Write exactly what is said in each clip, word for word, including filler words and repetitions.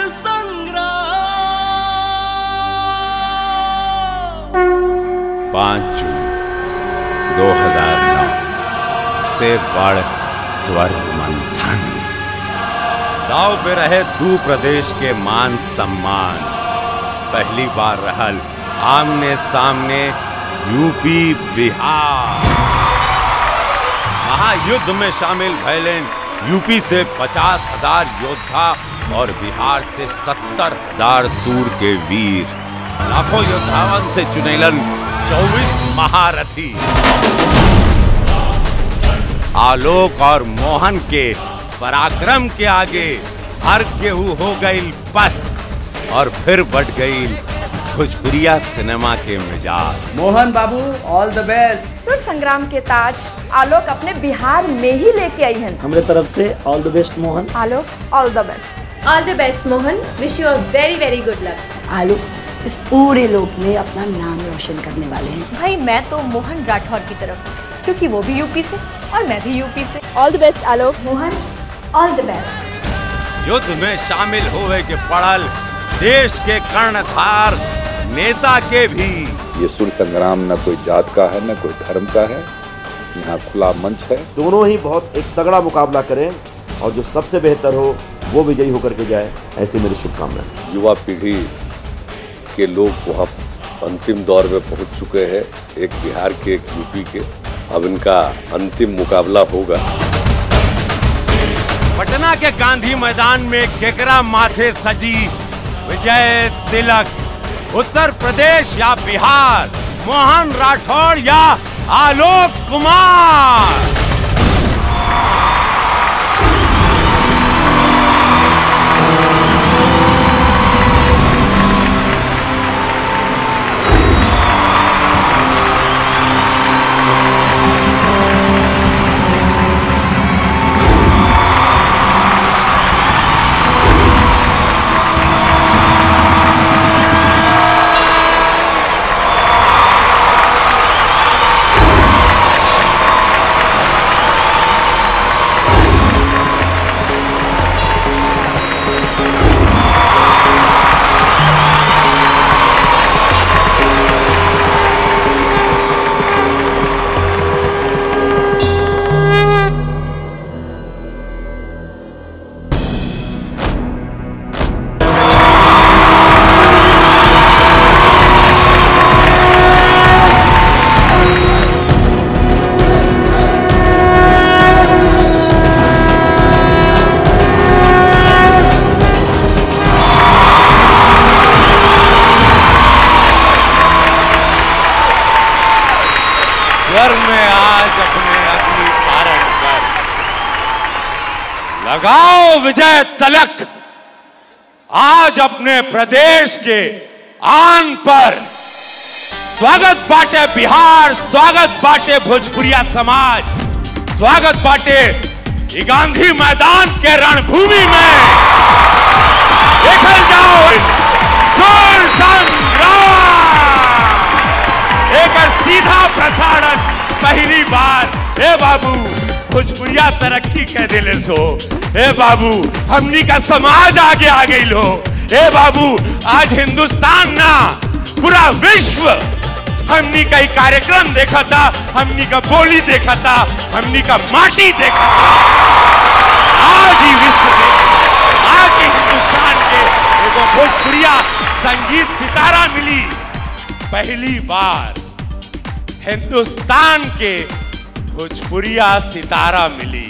संग्राम। पाँच जून दो हजार नौ से बढ़ स्वर्ग मंथन। दाव पे रहे दू प्रदेश के मान सम्मान। पहली बार रहल आमने सामने यूपी बिहार। महायुद्ध में शामिल भैलेन यूपी से पचास हजार योद्धा और बिहार से सत्तर हजार सूर के वीर। लाखों योद्धावन से चुनेलन चौबीस महारथी। आलोक और मोहन के पराक्रम के आगे हर केहू हो गई पस्त और फिर बढ़ गई भोजपुरिया सिनेमा के मिजाज। मोहन बाबू ऑल द बेस्ट। सुर संग्राम के ताज आलोक अपने बिहार में ही लेके आई हैं। हमारे तरफ से all the best Mohan. Alok all the best. All the best Mohan, wish you a very very good luck. Alok इस पूरे लोक में अपना नाम रोशन करने वाले हैं। भाई मैं तो मोहन राठौर की तरफ, क्योंकि वो भी यूपी से और मैं भी यूपी से। All the best Alok. Mohan all the best. युद्ध में शामिल हुए के पड़ल देश के कर्णधार नेता के भी। ये सुर संग्राम न कोई जात का है न कोई धर्म का है, यहाँ खुला मंच है। दोनों ही बहुत एक तगड़ा मुकाबला करें और जो सबसे बेहतर हो वो विजयी होकर के जाए, ऐसी मेरी शुभकामनाएं। युवा पीढ़ी के लोग वहाँ अंतिम दौर में पहुँच चुके हैं, एक बिहार के एक यूपी के। अब इनका अंतिम मुकाबला होगा। पटना के गांधी मैदान में केकरा माथे सजी विजय तिलक। उत्तर प्रदेश या बिहार, मोहन राठौर या आलोक कुमार। लगाओ विजय तिलक आज अपने प्रदेश के आन पर। स्वागत बाटे बिहार, स्वागत बाटे भोजपुरिया समाज, स्वागत बाटे गांधी मैदान के रणभूमि में। देखल जाओ सुर संग्राम एक सीधा प्रसारण पहली बार। हे बाबू भोजपुरिया तरक्की कह दिले सो। हे बाबू हमनी का समाज आगे आ गई लो। हे बाबू आज हिंदुस्तान ना पूरा विश्व हमनी का कार्यक्रम देखा था, हमनी का बोली देखा था, हमनी का माटी देखा था। आज ही विश्व में, आज ही हिंदुस्तान के एगो भोजपुरिया संगीत सितारा मिली। पहली बार हिंदुस्तान के भोजपुरिया सितारा मिली।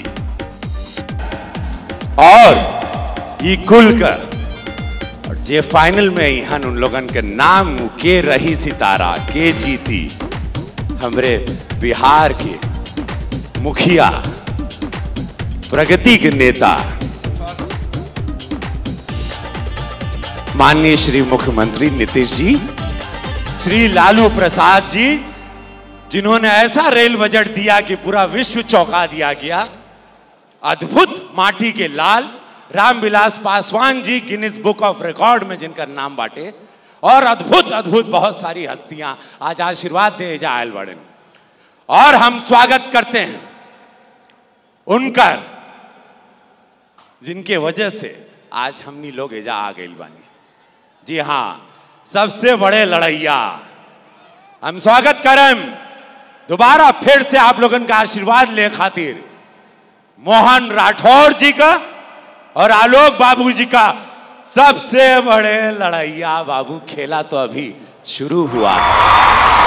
और ये कुल कर और जे फाइनल में यहाँ उन लोगन के नाम के रही सितारा के जीती। हमरे बिहार के मुखिया, प्रगति के नेता माननीय श्री मुख्यमंत्री नीतीश जी, श्री लालू प्रसाद जी, जिन्होंने ऐसा रेल बजट दिया कि पूरा विश्व चौंका दिया गया। अद्भुत माटी के लाल रामविलास पासवान जी, गिनीज बुक ऑफ रिकॉर्ड में जिनका नाम बाटे। और अद्भुत अद्भुत बहुत सारी हस्तियां आज आशीर्वाद दे जायल बड़े। और हम स्वागत करते हैं उनका, जिनके वजह से आज हमनी लोग एजा आ गए बानी। जी हाँ, सबसे बड़े लड़ैया हम स्वागत करम दोबारा फिर से आप लोगन का आशीर्वाद ले खातिर मोहन राठौर जी का और आलोक बाबू जी का। सबसे बड़े लड़ैया बाबू, खेला तो अभी शुरू हुआ है।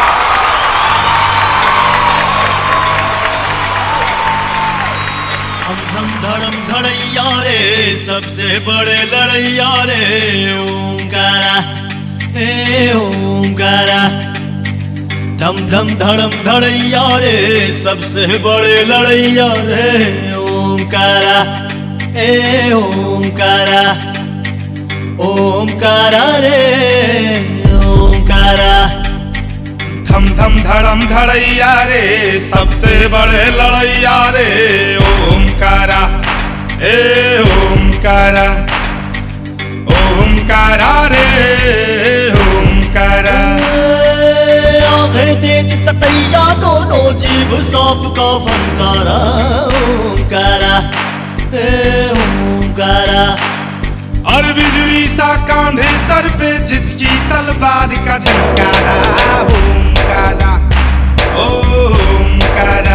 हम हम धड़म धड़ैया रे, सबसे बड़े लड़ैया रे ओंकारा, हे ओंकारा। धम धम धड़म धड़ैया रे, सबसे बड़े लड़ैया रे ओंकारा, हे ओंकारा। ओंकारा रे ओंकारा। धम धम धड़म धड़ैया रे, सबसे बड़े लड़ैया रे ओंकारा, ए ओंकारा। ओंकारा रे ओंकारा। आंखें तेज ततैया दोनों, जीभ सांप का फंकारा, ओंकारा, ए ओंकारा। और बिजली सा कांधे सर पे, जिसकी तलवार का झंकारा, ओंकारा, ओंकारा।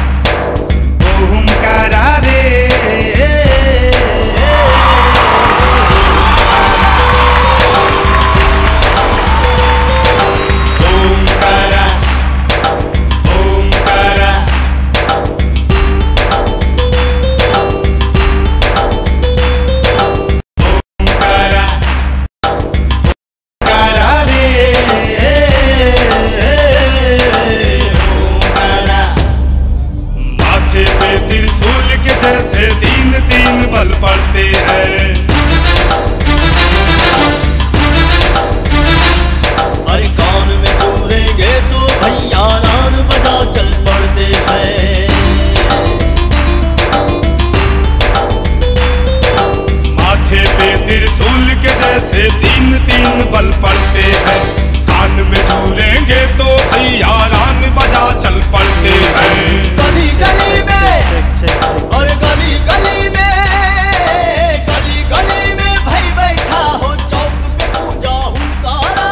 ओंकारा रे ओंकारा, ओंकारा। जैसे तीन तीन बल पड़ते हैं, अरे कान में दूरेंगे तो भैया रान बजा चल पड़ते हैं। माथे पे त्रिशूल के जैसे तीन तीन बल पड़ते हैं, कान में झूलेंगे तो भैया रान बजा चल पड़ते हैं। गली गली में और गली गली में, गली गली में भाई बैठा हो, चौक पे पूजा हुंकारा,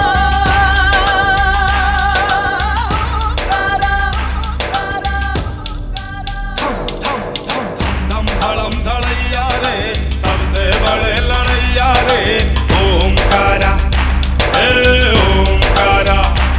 धम धड़म धड़ैया रे, सबसे बड़े लड़ैया रे ओंकारा, ए ओंकारा।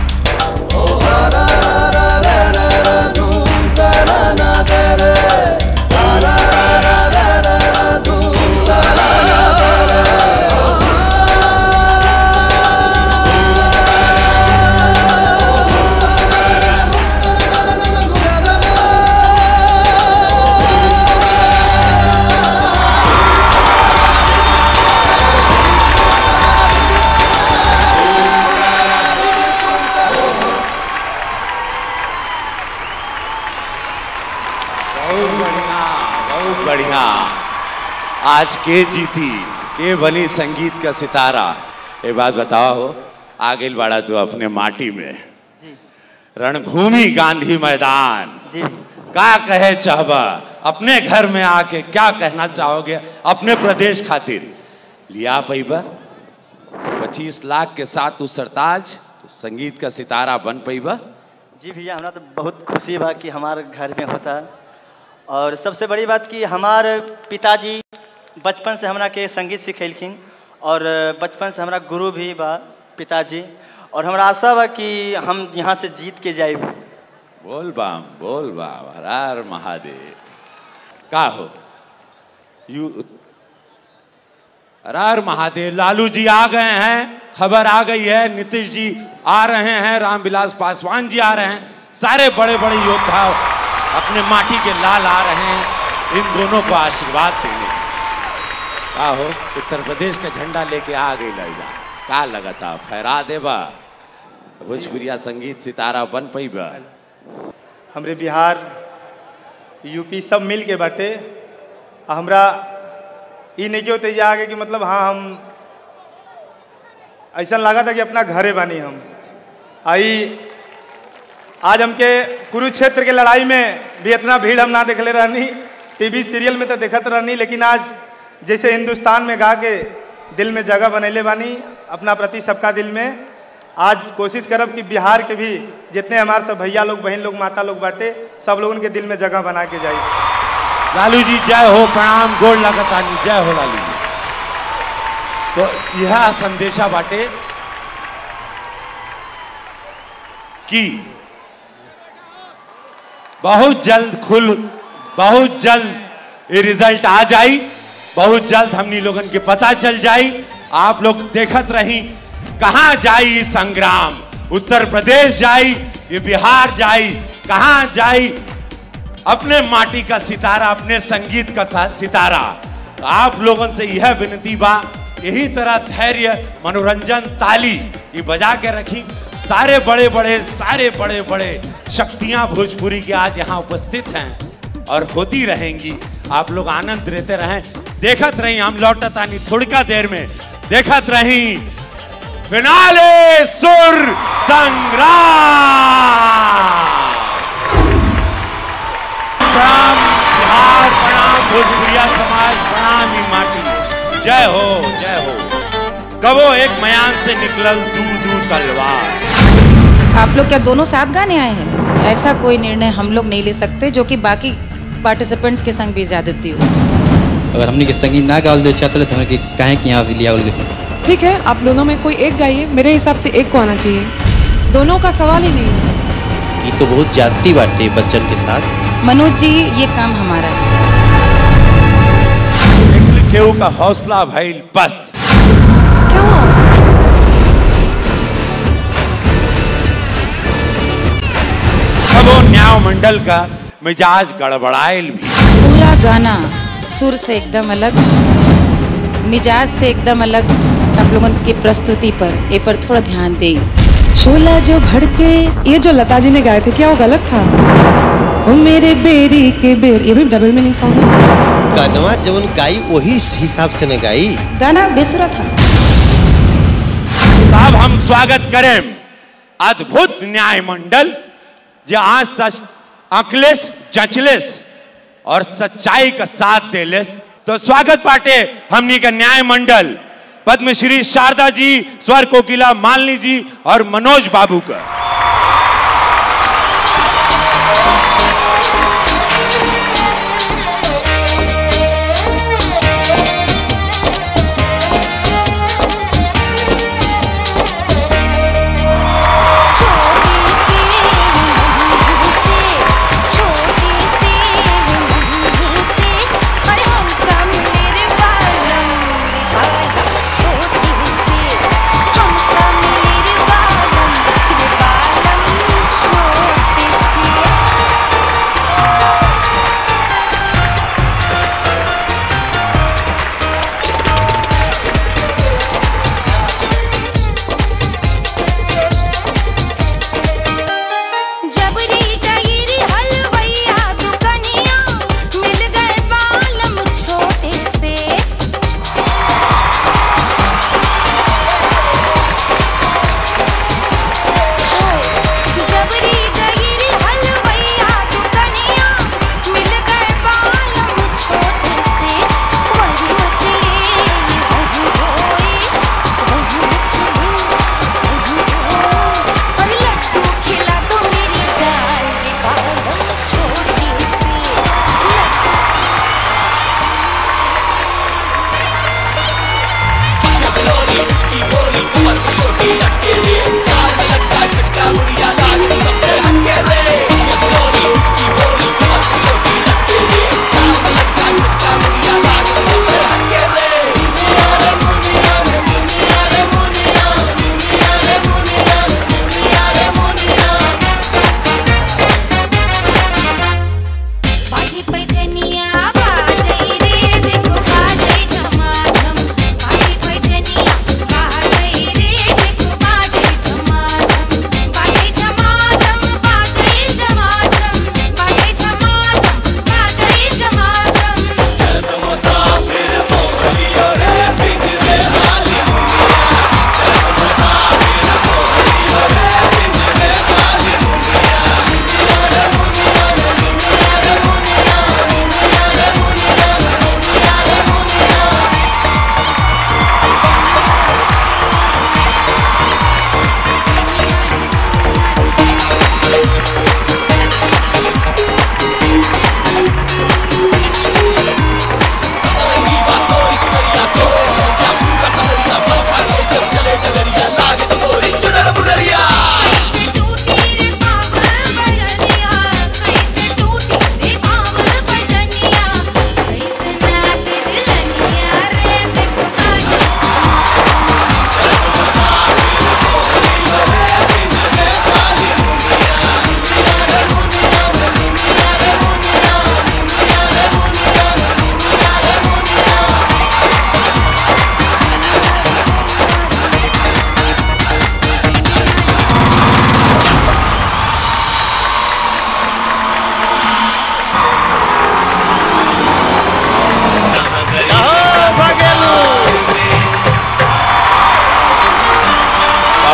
बढ़िया। आज के जीती, के बनी संगीत का सितारा। ये बात बताओ, आ गई बाड़ा तू अपने माटी में, रणभूमि गांधी मैदान जी क्या कहे चाहबा, अपने घर में आके क्या कहना चाहोगे अपने प्रदेश खातिर? लिया पैबा पच्चीस लाख के साथ तू सरताज, तो संगीत का सितारा बन पैबा। जी भैया, हमरा तो बहुत खुशी बा कि हमारे घर में होता। और सबसे बड़ी बात कि हमारे पिताजी बचपन से हमरा के संगीत सिखेलखिन, और बचपन से हमरा गुरु भी बा पिताजी, और हमरा आशा बा कि हम यहाँ से जीत के जाए। बोल बाम बोल बाम, हर हर महादेव। का हो यू, हर हर महादेव। लालू जी आ गए हैं, खबर आ गई है, नीतीश जी आ रहे हैं, रामविलास पासवान जी आ रहे हैं, सारे बड़े बड़े योद्धा अपने माटी के लाल आ रहे हैं इन दोनों को आशीर्वाद देने। का हो, उत्तर प्रदेश का झंडा लेके आ गई लड़का, का लगा था फहरा देबा, भोजपुरिया संगीत सितारा बन पैबा। हमरे बिहार यूपी सब मिल के बाटे, हमरा ई नहीं क्यों तेजा आगे कि मतलब हाँ हम ऐसा लगा था कि अपना घरे बानी हम आई। आज हमके कुरुक्षेत्र के लड़ाई में भी इतना भीड़ हम ना देखले रहनी, टीवी सीरियल में तो देखत रहनी, लेकिन आज जैसे हिंदुस्तान में गा के दिल में जगह बनैले बानी अपना प्रति सबका दिल में। आज कोशिश करब कि बिहार के भी जितने हमारे सब भैया लोग, बहन लोग, माता लोग बाटे, सब लोगों के दिल में जगह बना के जाए। लालू जी जय हो, प्रणाम, गोड़ लगतानी, जय हो लालू जी। तो यह संदेशा बाटे कि बहुत जल्द खुल बहुत जल्द ये रिजल्ट आ जाई, बहुत जल्द हमनी लोगन के पता चल जाई। आप लोग देखत रही कहां जाई संग्राम, उत्तर प्रदेश जाई, ये बिहार जाई, कहां जाई अपने माटी का सितारा, अपने संगीत का सितारा। आप लोगों से यह विनती बा, यही तरह धैर्य, मनोरंजन, ताली ये बजा के रखी। सारे बड़े बड़े सारे बड़े बड़े शक्तियां भोजपुरी के आज यहाँ उपस्थित हैं और होती रहेंगी। आप लोग आनंद लेते रहें, देखत रही। हम लौटत आनी थोड़का देर में, देखत रही फिनाले सुर संग्राम। प्रणाम बिहार, प्रणाम भोजपुरिया समाज, प्रणाम ही माटी। जय हो जय हो। कबो एक मयान से निकलल दू दू तलवार। आप लोग क्या दोनों साथ गाने आए हैं? ऐसा कोई निर्णय हम लोग नहीं ले सकते जो कि बाकी पार्टिसिपेंट्स के संग भी ज्यादती हो। अगर हमने के संगीत ना गावल दे चाहते तो हमें काहे कि यहाँ से लिया बोल दे। ठीक है, आप दोनों में कोई एक गाइए, मेरे हिसाब से एक को आना चाहिए, दोनों का सवाल ही नहीं है। ये तो बहुत जाती बाटे बच्चन के साथ। मनोज जी ये काम हमारा है। केहू का हौसला भइल पस्त। क्या हुआ? सबो न्याय मंडल का मिजाज गड़बड़ाइल भी। पूरा गाना सुर से एकदम अलग, मिजाज से एकदम अलग। आप लोगों की प्रस्तुति पर ए पर थोड़ा ध्यान दे। शोला जो भड़के, ये जो लता जी ने गाए थे, क्या वो गलत था? ओ मेरे बेरी के बेर, ये भी डबल मीनिंग सॉन्ग है। गाना जवन गाई वही हिसाब से न गाई, गाना बेसुरा था। अब हम स्वागत करें अद्भुत न्याय मंडल जो आज तक अकलेस, जचलेस और सच्चाई का साथ देलेस। तो स्वागत पाटे हमनी का न्याय मंडल पद्मश्री शारदा जी, स्वर कोकिला मालिनी जी और मनोज बाबू का।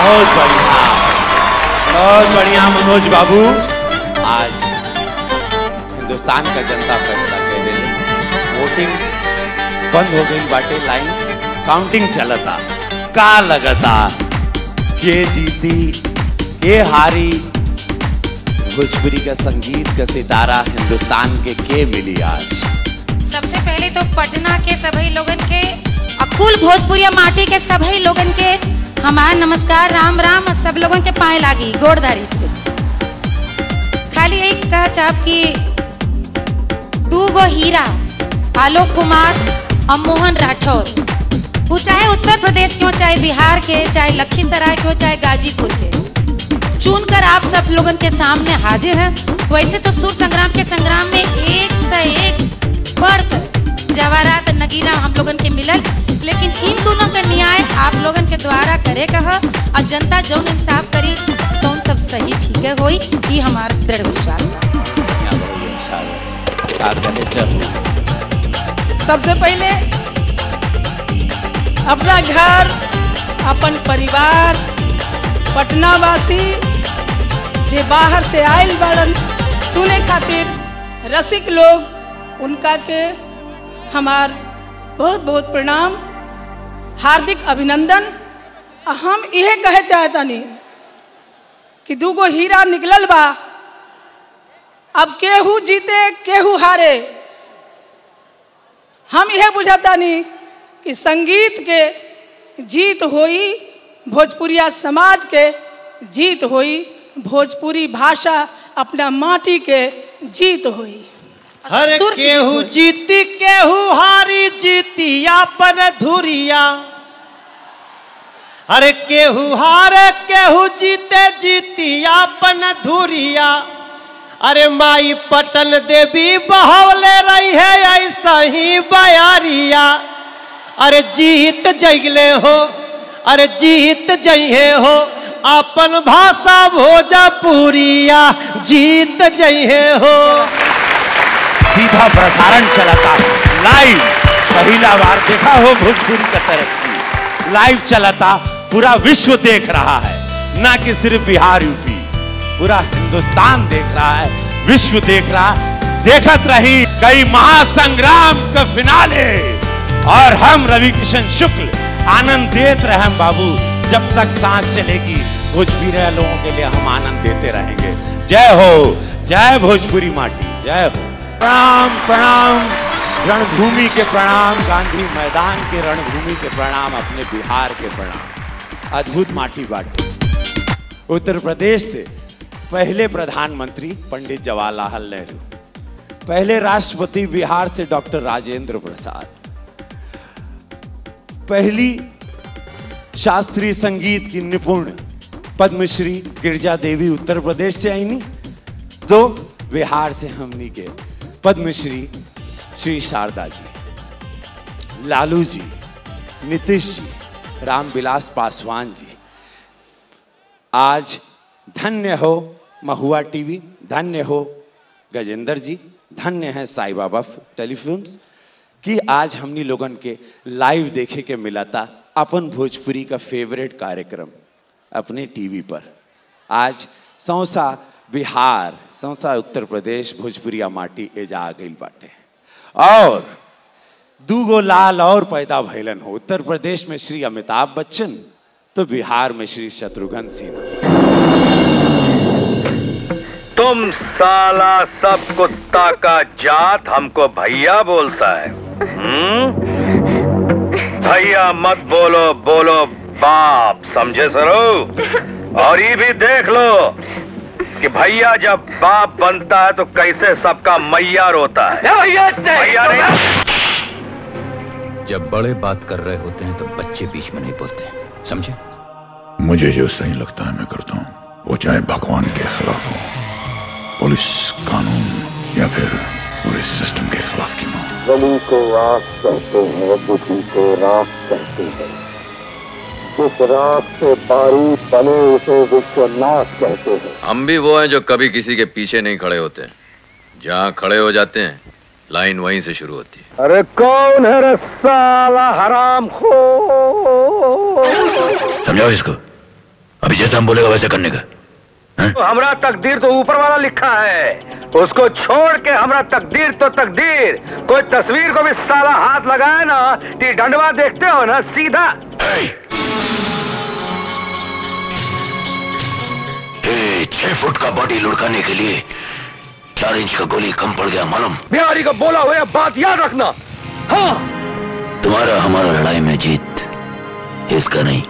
बहुत बढ़िया, बहुत बढ़िया मनोज बाबू। आज हिंदुस्तान का जनता फैसला कह दे, वोटिंग बंद हो गई बाटे, लाइन काउंटिंग चलता, का लगता के जीती के हारी, भोजपुरी का संगीत का सितारा हिंदुस्तान के के मिली आज। सबसे पहले तो पटना के सभी लोगन के, अकुल भोजपुरिया माटी के सभी लोगन के हमार नमस्कार, राम राम। सब लोगन के पाए लागी गोड़दारी। खाली एक कह चाप की दू गो हीरा, आलोक कुमार और मोहन राठौर, वो चाहे उत्तर प्रदेश के हो, चाहे बिहार के, चाहे लखीसराय के हो, चाहे गाजीपुर के, चुनकर आप सब लोगन के सामने हाजिर है। वैसे तो सुर संग्राम के संग्राम में एक से एक बढ़कर जवाहरात नगीना हम लोगन के मिलल, लेकिन इन दोनों का न्याय आप लोगन के द्वारा करे कह, और जनता जौन इंसाफ करी तो उन सब सही ठीक है होई, ये हमारा दृढ़ विश्वास है। सबसे पहले अपना घर, अपन परिवार, पटना वासी जे बाहर से आयल बड़न सुने खातिर रसिक लोग, उनका के हमार बहुत बहुत प्रणाम, हार्दिक अभिनंदन। हम यह कहे चाहतानी कि दूगो हीरा निकलल बा, अब केहू जीते केहू हारे। हम यह बुझातानी कि संगीत के जीत होई, भोजपुरिया समाज के जीत होई, भोजपुरी भाषा अपना माटी के जीत होई। हर केहू जीती केहू हारी, जीती अपन धुरिया। अरे केहू हारे केहू जीते, जीती अपन धुरिया। अरे माई पटन देवी बहवले रही है ऐसा ही बयारिया। अरे जीत जइले हो, अरे जीत जइहे हो, अपन भाषा भोजपुरिया जीत जइहे हो। सीधा प्रसारण चलाता लाइव, पहला बार देखा हो भोजपुरी का तरक्की, लाइव चलाता, पूरा विश्व देख रहा है, ना कि सिर्फ बिहार यूपी, पूरा हिंदुस्तान देख रहा है, विश्व देख रहा। देखत रही कई महासंग्राम का फिनाले, और हम रवि किशन शुक्ल आनंद देते रहे बाबू, जब तक सांस चलेगी भोजपुरी लोगों के लिए हम आनंद देते रहेंगे। जय हो, जय भोजपुरी माटी, जय हो। प्रणाम प्रणाम, रणभूमि के प्रणाम, गांधी मैदान के रणभूमि के प्रणाम, अपने बिहार के प्रणाम। अद्भुत माटी बाटी। उत्तर प्रदेश से पहले प्रधानमंत्री पंडित जवाहरलाल नेहरू, पहले राष्ट्रपति बिहार से डॉक्टर राजेंद्र प्रसाद, पहली शास्त्रीय संगीत की निपुण पद्मश्री गिरिजा देवी उत्तर प्रदेश से आईनी, दो बिहार से हमनी के पद्मश्री श्री शारदा जी, लालू जी, नीतीश जी, रामविलास पासवान जी। आज धन्य हो महुआ टीवी, धन्य हो गजेंद्र जी, धन्य है साई बाबा टेलीफिल्म्स कि आज हमनी लोगन के लाइव देखे के मिला था अपन भोजपुरी का फेवरेट कार्यक्रम अपने टीवी पर। आज सौसा बिहार, सौसा उत्तर प्रदेश, भोजपुरिया माटी एजा आ गई बाटे, और दूगो लाल और पैदा भैलन हो। उत्तर प्रदेश में श्री अमिताभ बच्चन, तो बिहार में श्री शत्रुघ्न सिन्हा। तुम साला सब कुत्ता का जात हमको भैया बोलता है। हम्म? भैया मत बोलो, बोलो बाप, समझे सरो? और ये भी देख लो कि भैया जब बाप बनता है तो कैसे सबका मैया रोता है। भैया नहीं। जब बड़े बात कर रहे होते हैं तो बच्चे बीच में नहीं बोलते, समझे? मुझे जो सही लगता है मैं करता हूँ, वो चाहे भगवान के खिलाफ हो, पुलिस कानून या फिर पूरे सिस्टम के खिलाफ क्यों हो। गली को आग कहते हैं, बुद्धि को राख कहते हैं, जिस राख से बारूद बने उसे विश्वनाश कहते हैं। हम भी वो हैं जो कभी किसी के पीछे नहीं खड़े होते, जहाँ खड़े हो जाते हैं लाइन वहीं से शुरू होती है। अरे कौन है रे साला हराम खो? समझाओ इसको, अभी जैसा हम बोलेगा वैसे करने का। तो हमरा तकदीर तो ऊपर वाला लिखा है, उसको छोड़ के हमरा तकदीर तो तकदीर। कोई तस्वीर को भी साला हाथ लगाए ना तो डंडवा देखते हो ना सीधा। ए, छह फुट का बॉडी लुढ़काने के लिए चार इंच का गोली कम पड़ गया मालूम। बिहारी का बोला हुआ बात याद रखना। हाँ, तुम्हारा हमारा लड़ाई में जीत इसका नहीं,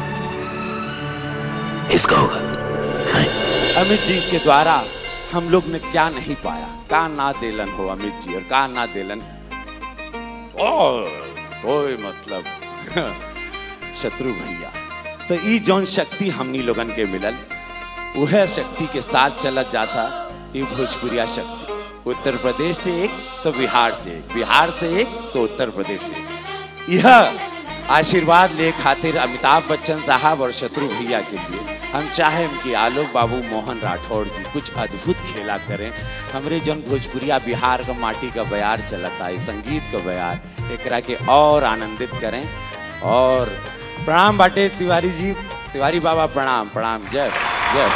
इसका होगा। अमित जी के द्वारा हम लोग ने क्या नहीं पाया, का ना देलन हो अमित जी और का ना देलन और कोई मतलब शत्रु भैया। तो ई जौन शक्ति हमनी लोगन के मिलल वह शक्ति के साथ चलत जाता। ये भोजपुरिया शक्ति उत्तर प्रदेश से एक तो बिहार से एक, बिहार से एक तो उत्तर प्रदेश से एक। यह आशीर्वाद ले खातिर अमिताभ बच्चन साहब और शत्रु भैया के लिए हम चाहें कि आलोक बाबू मोहन राठौड़ जी कुछ अद्भुत खेला करें। हमरे जन भोजपुरिया बिहार का माटी का बयार चलता है, संगीत का बयार एकरा के और आनंदित करें। और प्रणाम बाटे तिवारी जी, तिवारी बाबा प्रणाम प्रणाम, जय जय।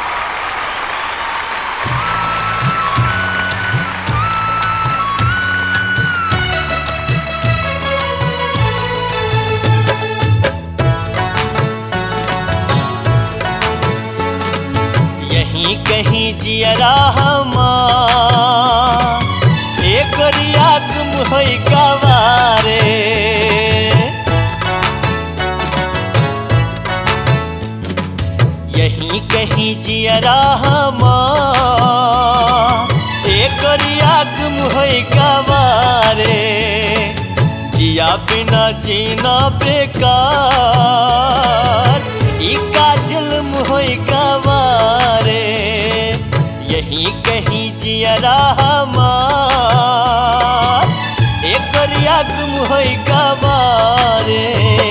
यहीं कहीं जियरा हमार एक रिया तुम होई गवारे। यहीं कहीं जियरा हमार एक रिया तुम होई गवारे। जिया बिना जीना बेकार ई का जुल्म होई गवारे। यहीं कहीं जियरा हमार एक रिया गुम होई गवारे।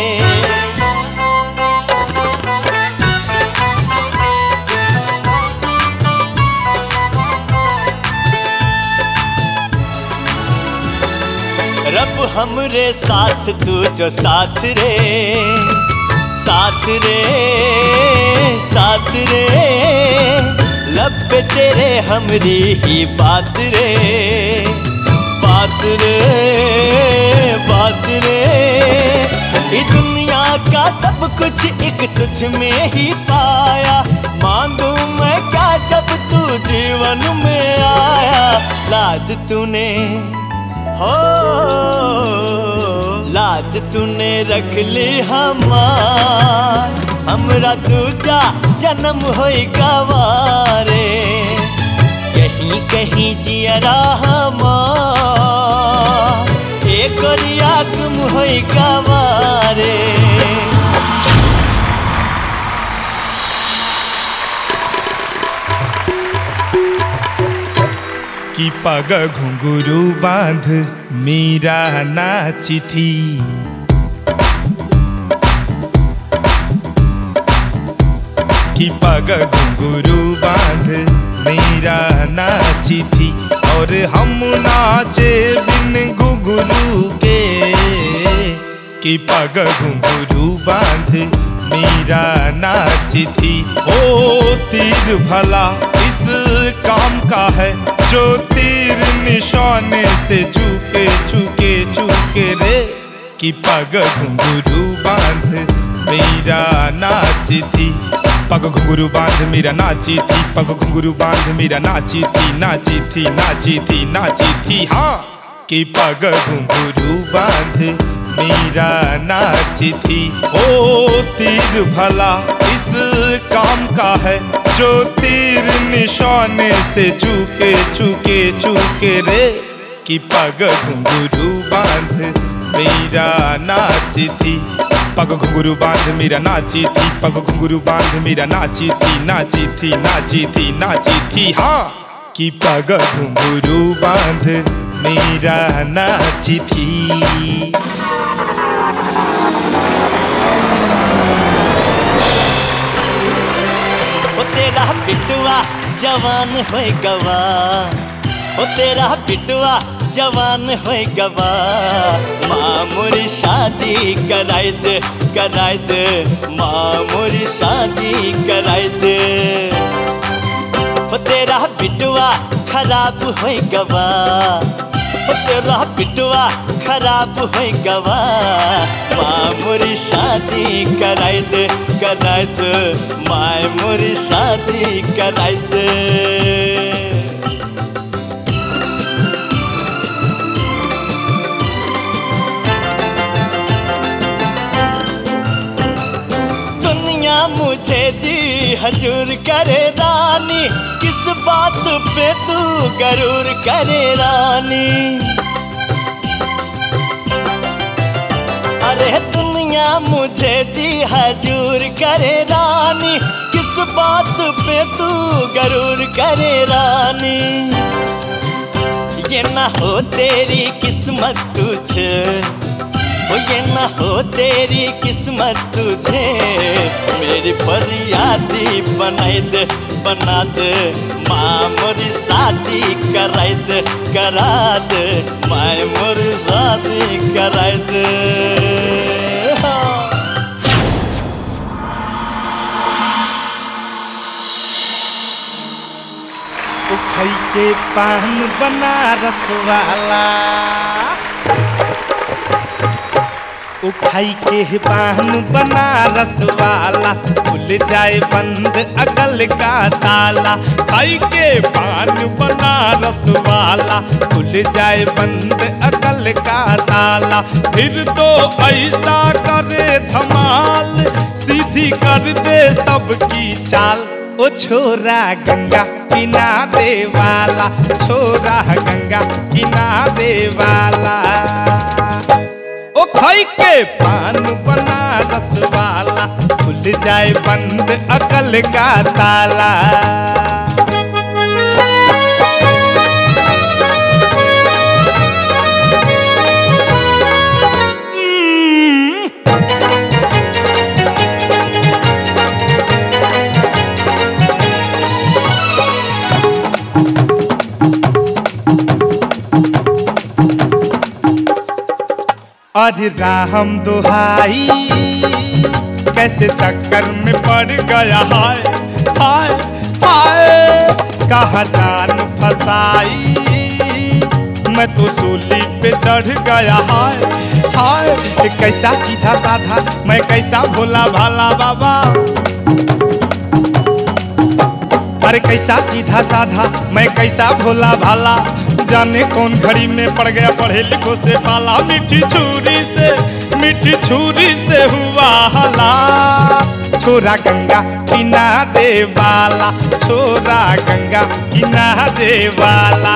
रब हमरे साथ तू जो साथ रे, साथ रे साथ रे, लब पे तेरे हमरी ही बात रे, बात रे बात रे। ये दुनिया का सब कुछ एक तुझ में ही पाया, मांगू मैं क्या जब तू जीवन में आया। लाज तूने हो लाज तूने रख ली हमार, हमरा दूजा जन्म होई गवारे। कहीं कहीं जियरा हमार एक रिया गुम होई गवारे। कि पग घुंघरू बांध मीरा नाची थी, कि पग घुंघरू बांध मीरा नाची थी, और हम नाचे बिन घुंघरू के। कि पग घुंघरू बांध मीरा नाची थी। ओ तीर भला इस काम का है, जो तीर निशाने से चूके चूके चूके रे। कि पग घुंघरू बांध मीरा नाची थी, पग घुंघरू बांध मीरा नाची थी, पग घुंघरू बांध मीरा नाची थी, नाची थी नाची थी नाची थी। हाँ, कि पग घुंघरू बांध मीरा नाची थी। ओ तीर भला इस काम का है, जो तीर निशाने से चूके चूके चूके रे। कि पग घुंघरू बांध मीरा नाची थी, पग घुंघरू बांध मीरा नाची थी, पग घुंघरू बांध मीरा नाची थी, नाची थी नाची थी नाची थी। हाँ, कि पग घुंघरू बांध मीरा नाची थी। ओ तेरा बिटुआ जवान होए गवा, ओ तेरा बिटुआ जवान होए गवा। माँ मोरी शादी कराई दे कराई दे माँ मोरी शादी कराई दे। ओ तेरा बिटवा खराब हो गवा, ओ तेरा बिटवा खराब हो गवा, माँ मोरी शादी कराई दे कराई दे माँ मोरी शादी कराई दे। मुझे जी हजूर करे रानी, किस बात पे तू गरूर करे रानी। अरे दुनिया मुझे जी हजूर करे रानी, किस बात पे तू गरूर करे रानी। ये ना हो तेरी किस्मत तुझे, ओ ये ना हो तेरी किस्मत तुझे, मेरी फरियादी बनाई दे बना दे माँ मोरी शादी कराई दे करा दे माँ मोरी शादी कराई दे। उखई के पान बनारस वाला, उखाई के पान बनारस वाला, खुल जाए बंद अकल का ताला। खाई के पान बनारस वाला, खुल जाए बंद अकल का ताला। फिर तो ऐसा करे धमाल, सीधी कर दे सबकी चाल। ओ छोरा गंगा किनारे वाला, छोरा गंगा किनारे वाला। ओ खाई के पान बनारस वाला, खुल जाए बंद अकल का ताला। अरे राम दुहाई, कैसे चक्कर में पड़ गया हाय हाय हाय। कहाँ जान फसाई, मैं तो सूली पे चढ़ गया हाय हाय। कैसा सीधा साधा, मैं कैसा भोला भाला बाबा। अरे कैसा सीधा साधा, मैं कैसा भोला भाला। जाने कौन घड़ी में पड़ गया पढ़े लिखो से पाला। मीठी छुरी से मीठी छुरी से हुआ हला। छोरा गंगा किनारे वाला, छोरा गंगा किनारे वाला।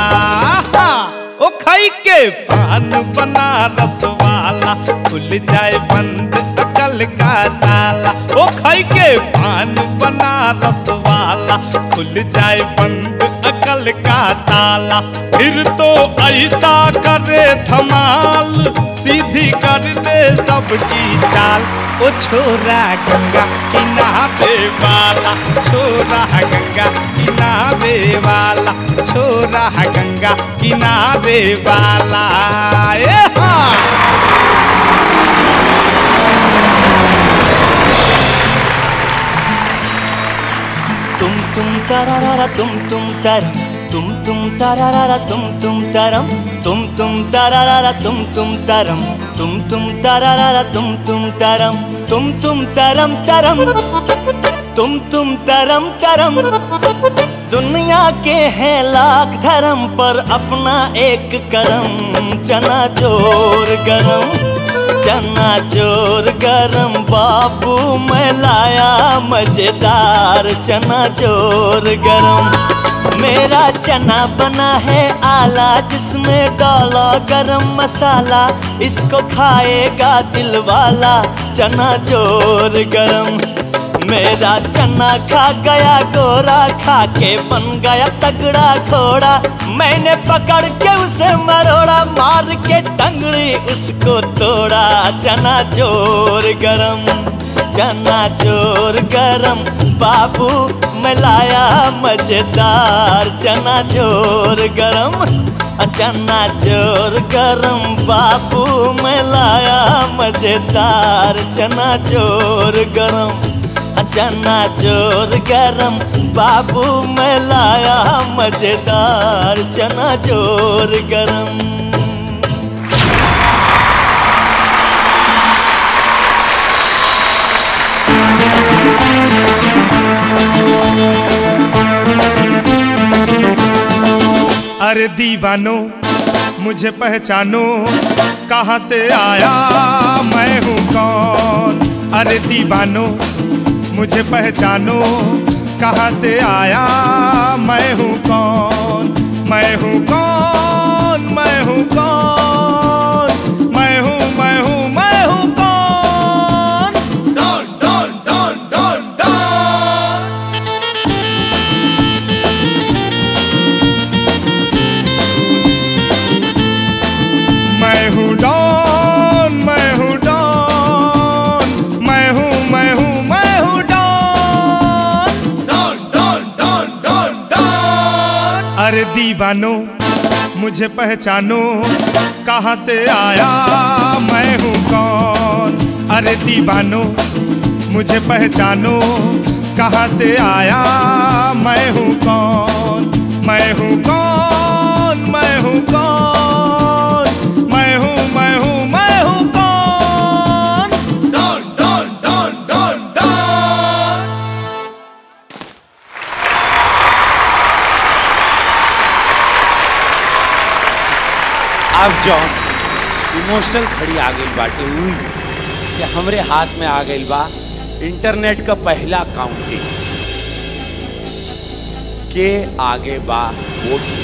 ओ खाई के पान बनारस वाला, खुल जाए बंद अकल का ताला। ओ खाई के पान बनारस वाला, खुल जाए बंद अकल का ताला। फिर तो ऐसा करे धमाल, सीधी कर दे सबकी चाल। ओ छोरा गंगा किनारे वाला, छोरा गंगा किनारे वाला, छोरा गंगा किनारे वाला। ए हाँ। तुम तुम तारारा तुम तुम तारम, तुम तुम तारारा तुम तुम तारम, तुम तुम तारारा तुम तुम तारम, तुम तुम तारारा तुम तुम तारम, तुम तुम तरम तरम, तुम तुम तरम तरम। दुनिया के हैं लाख धर्म, पर अपना एक करम। चना चोर गरम, चना चोर गरम, बाबू मैं लाया मजेदार चना चोर गरम। मेरा चना बना है आला, जिसमें डाला गरम मसाला, इसको खाएगा दिल वाला चना चोर गरम। मेरा चना खा गया गोरा, खा के बन गया तगड़ा घोड़ा। मैंने पकड़ के उसे मरोड़ा, मार के टंगड़ी उसको तोड़ा। चना चोर गरम, चना चोर गरम, बाबू मैं लाया मजेदार चना चोर गरम। चना जोर गरम बाबू मैं लाया मजेदार चना जोर गरम चना जोर गरम बाबू मैं लाया मजेदार चना जोर गरम। अरे दीवानो मुझे पहचानो कहाँ से आया मैं हूँ कौन। अरे दीवानो मुझे पहचानो कहाँ से आया मैं हूँ कौन। मैं हूँ कौन मैं हूँ कौन मैं हूँ मैं हूँ मैं हूँ कौन। Don Don Don Don Don. मैं हूँ डॉन मैं हूँ डॉन मैं हूँ मैं हूँ मैं हूँ Don. Don Don Don Don Don. अरे दीवानो मुझे पहचानो कहाँ से आया मैं हूँ कौन। अरे दीवानो मुझे पहचानो कहाँ से आया मैं हूँ कौन। मैं हूँ कौन मैं हूँ कौन मैं हूँ मैं हूँ मैं हूँ कौन। Don Don Don Don Don. अब जॉन इमोशनल खड़ी आ गई बाटे हुई कि हमरे हाथ में आ गई बा इंटरनेट का पहला काउंटिंग के आगे बा वोटिंग।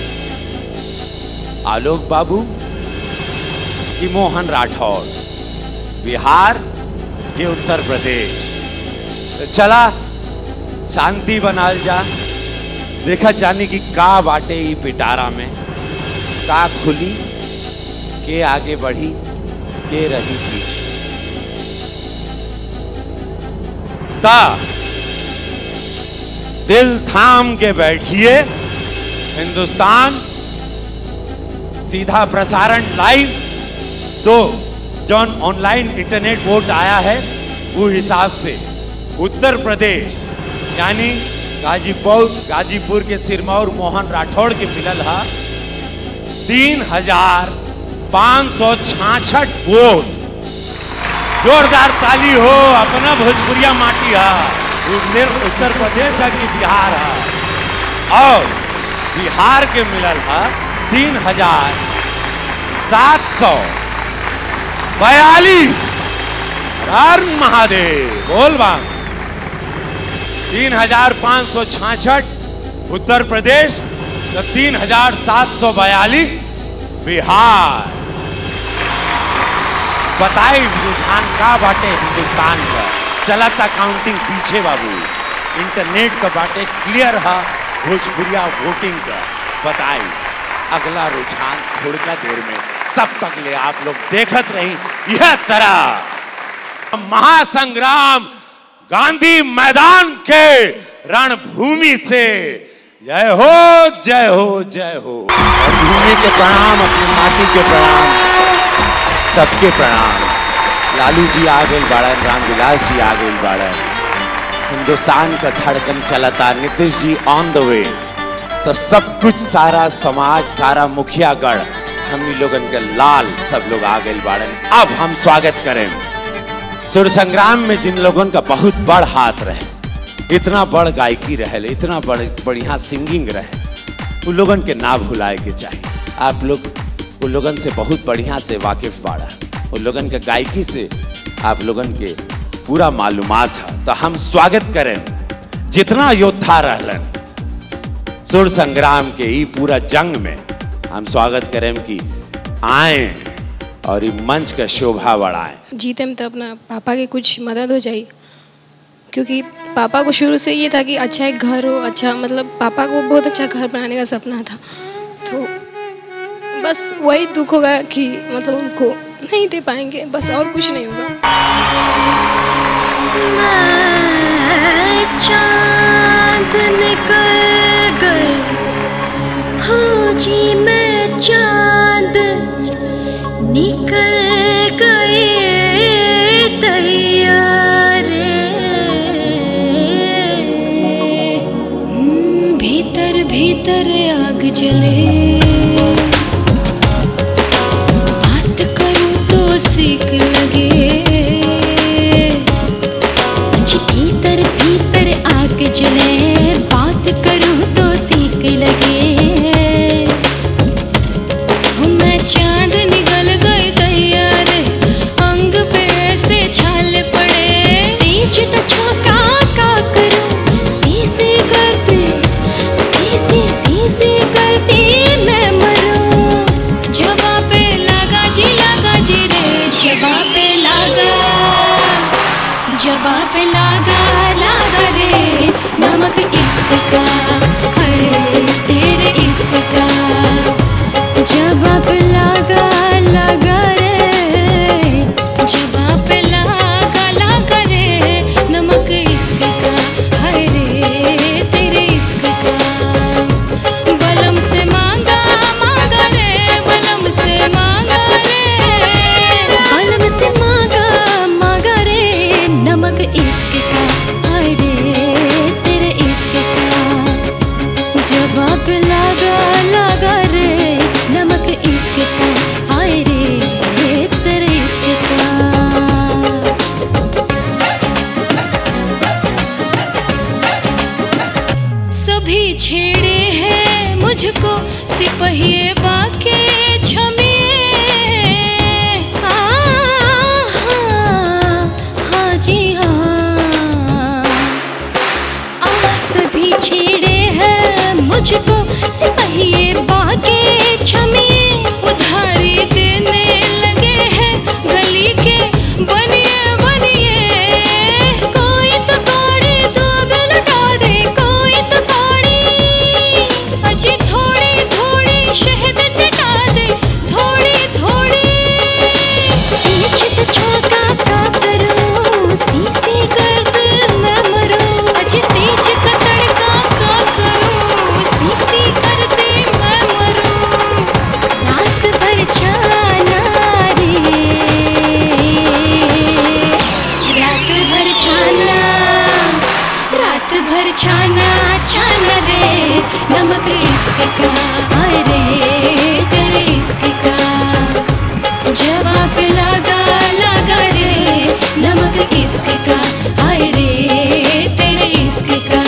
आलोक बाबू कि मोहन राठौर बिहार के उत्तर प्रदेश। तो चला शांति बनाल जा देखा जाने की का बाटे ई पिटारा में का खुली के आगे बढ़ी के रही पीछे। ता दिल थाम के बैठिए हिंदुस्तान सीधा प्रसारण लाइव। सो जौन ऑनलाइन इंटरनेट वोट आया है वो हिसाब से उत्तर प्रदेश यानी गाजीपुर गाजीपुर के सिरमौर मोहन राठौड़ के मिलल हा तीन हजार पांच सौ छाछठ वोट। जोरदार ताली हो अपना भोजपुरिया माटी हा उत्तर प्रदेश है कि बिहार है। और बिहार के मिलल है तीन हजार सात सौ बयालीस। हर महादेव बोल बांग। तीन हजार पांच सौ छाछठ उत्तर प्रदेश तो तीन हजार सात सौ बयालीस बिहार। बताई रुझान का बाटे हिंदुस्तान का चला था काउंटिंग पीछे बाबू इंटरनेट का बाटे क्लियर है भोजपुरिया वोटिंग का। बताई अगला रुझान थोड़ा देर में तब तक ले आप लोग देखत रही यह तरह महासंग्राम गांधी मैदान के रणभूमि से। जय हो जय हो जय हो। और भूमि के प्रणाम अपनी माटी के प्रणाम सबके प्रणाम। लालू जी आ गए बाड़न रामविलास जी आ गए बाड़न हिंदुस्तान का धड़कन चलता Nitish ji on the way. तो सब कुछ सारा समाज सारा मुखिया गढ़ हम लोगन के लाल सब लोग आ गए बाड़न। अब हम स्वागत करें सुर संग्राम में जिन लोगों का बहुत बड़ हाथ रहे इतना बड़ गायकी रहे इतना बड़ बढ़िया सिंगिंग रहे उन लोगन के ना भुलाए के चाहिए। आप लोग उन लोगन से बहुत बढ़िया से वाकिफ बाड़ा उन लोगन के गायकी से आप लोगन के पूरा मालूमात है। तो हम स्वागत करें जितना योद्धा रहलन सुर संग्राम के ई पूरा जंग में हम स्वागत करें कि आए और ये मंच का शोभा बढ़ाएं। जीते में तो अपना पापा की कुछ मदद हो जाए क्योंकि पापा को शुरू से ये था कि अच्छा एक घर हो अच्छा मतलब पापा को बहुत अच्छा घर बनाने का सपना था। तो बस वही दुख होगा कि मतलब उनको नहीं दे पाएंगे बस और कुछ नहीं होगा। चांद निकल गए हो जी मैं चांद निकल गए तैयारे। हम्म, भीतर भीतर आग जले, बात करूं तो सीख लगे। भीतर भीतर आग जले, बात करूं तो सीख लगे। मैं चांद निकल गई तैयार, अंग पे से छाल पड़े। तेज तो छौका का करूं, सीसी करते सीसी सीसी करते मैं मरूं। जबा पे लगा जी लगा जी रे, जबा पे लगा, जबा पे लगा लगा रे नमक इश्क का, है तेरे इश्क का। जबा पे लगा लगा रे, जबा पे लगा लगा रे नमक इश्क का, है रे तेरे इश्क का। बलम से मांगा मांगा रे, बलम से मांगा रे, बलम से मांगा मांगा रे नमक इश्क का, हाय रे तेरे इश्क का। जबा पे लगा लगा रे नमक इश्क का, हाय रे तेरे इश्क का। सभी छेड़े हैं मुझको सिपहिए बाके छमिए। हाँ हाँ हाँ जी हाँ, आ सभी छेड़े हैं मुझको सिपहिए बाके छमिए। उधारी देने लगे हैं गली के बनिए बनिए। कोई तो कौड़ी तो भी लुटा दे, कोई तो कौड़ी अजी थोड़ी थोड़ी शहद चटा दे, थोड़ी थोड़ी। तेज तो छौका का करूं, सीसी कर दे मैं मरूं। अजी तेज का तड़का का करूं, सीसी कर दे मैं मरूं। रात भर छाना रे, रात भर छाना, रात भर छाना छाना रे नमक इश्क का, हाय रे तेरे इश्क का। जबा पे लगा लगा रे नमक इश्क का, हाय रे तेरे इश्क का।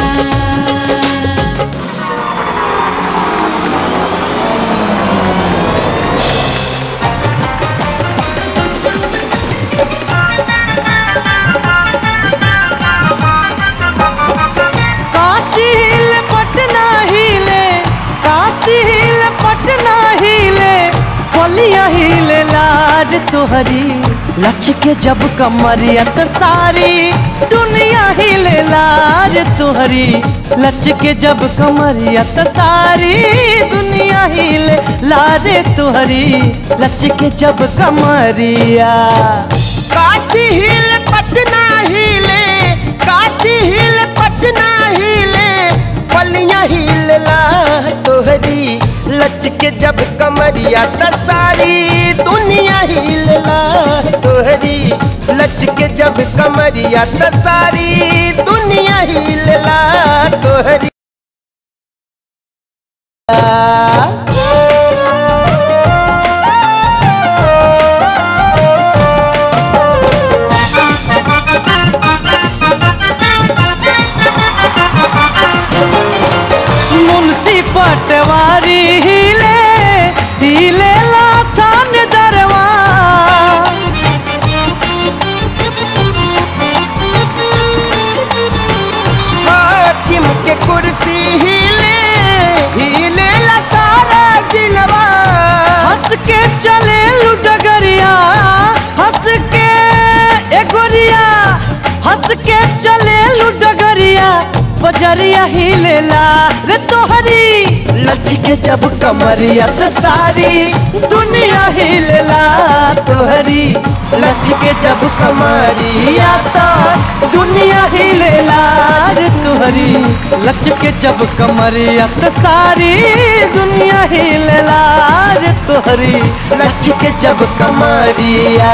काशी हिल पटना हिले, काशी हिल पटना हिले, बलिया हिले लाज तुहरी। लच के जब कमरिया तो सारी दुनिया हिले लाज तुहरी। लच के जब कमरिया तो सारी दुनिया हिले लाज तुहरी। लच के जब कमरिया। काशी हिल पटना हिले, काशी हिल पटना हिले, बलिया हिले ला तोहरी। लच के जब कमरिया त सारी दुनिया हिलला तोहरी। लच के जब कमरिया त सारी दुनिया हिलला तोहरी। मुंशी पटवारी हिले, हिले ला थान दरवा। हाकिम के कुर्सी हिले, हिले ला सारा जिलवा। हंस के चले लुडगरिया, हंस के एगोरिया, हंस के चले लुडगरिया। बजरिया हिलेला रे तोहरी। लच के जब कमरिया त सारी दुनिया हिलेला तोहरी। लच के जब कमरिया त दुनिया हिलेला रे तोहरी। तोहरी लचके जब कमरिया तो सारी दुनिया हिलेला रे तोहरी लचके जब कमरिया।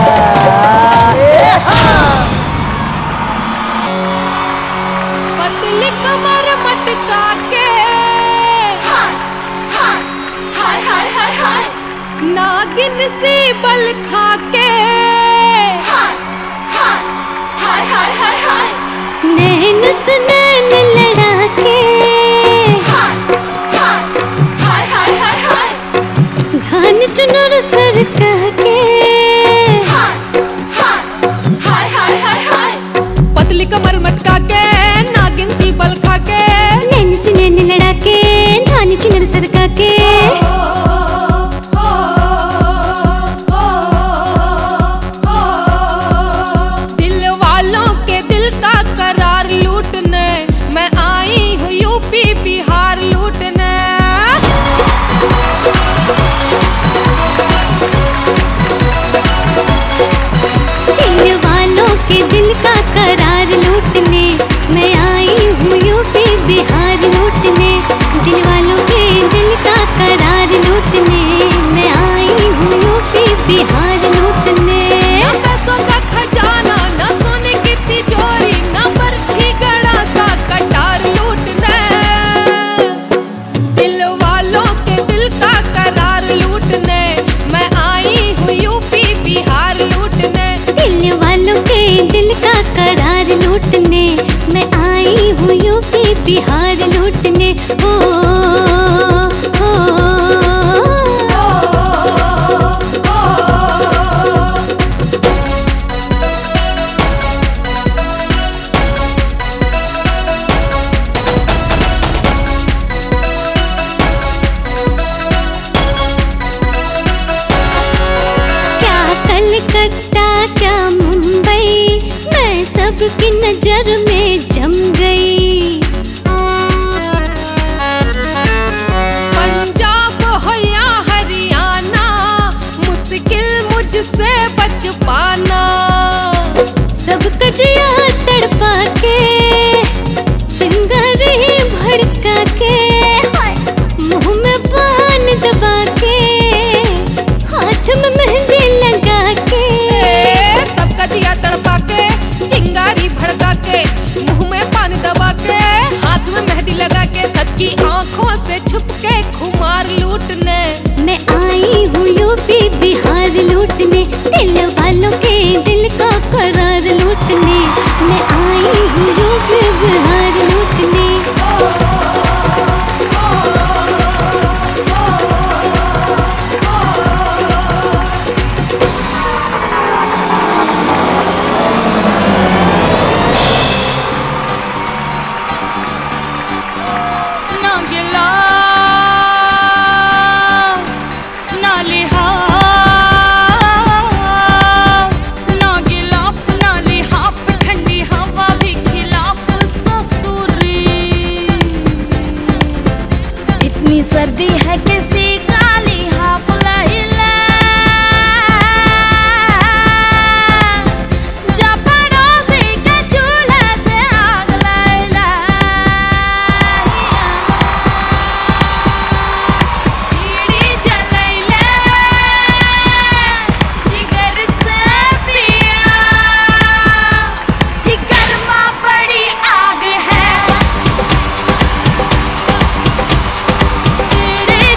पतली कमर मटका के हाय हाय हाय हाय हाय हाय नागिन सी बल खा के हाय हाय हाय हाय हाय हाय नैन सुनैन लड़ा के हाय हाय हाय हाय हाय हाय धान चुनर सरका के हाय हाय हाय हाय हाय हाय पतली कमर मटका के नागिन सी बल खा के नैन सुनैन लड़ा के धान चुनर सरका के करार लूटने मैं आई हूँ यूपी बिहार लूटने दिल वालों के दिल का करार लूटने मैं आई हूँ यूपी बिहार लूटने न पैसों का खजाना न सोने की तिजोरी न बरछी गड़ा सा कटार लूटने दिल वालों के दिल का करार लूटने मैं आई हूँ यूपी बिहार लूटने दिल वालों के दिल का करार लूटने मैं आई हूँ यूपी बिहार लूटने ओ, ओ, ओ, क्या कलकत्ता क्या मुंबई मैं सबकी नजर में जम गई पंजाब हो या हरियाणा मुश्किल मुझसे बच पाना सब कजिया तड़पा के चिंगारी भड़का के मुंह में पान दबा के हाथ में मेहंदी लगा के सब कजिया तड़पा के चिंगारी भड़का के मुंह में पानी दबा के हाथ में मेहंदी लगा के सबकी आंखों से छुप के खुमार लूटने मैं आई हूँ यूपी बिहार लूटने दिल वालों के दिल का करार लूटने मैं आई हूँ यूपी बिहार लूटने सर्दी है किसी काली हाफ लहिला जा पड़ोसी के चूल्हे से आग लैला बीड़ी जलैला जिगर से पिया जिगर में बड़ी आग है तेरे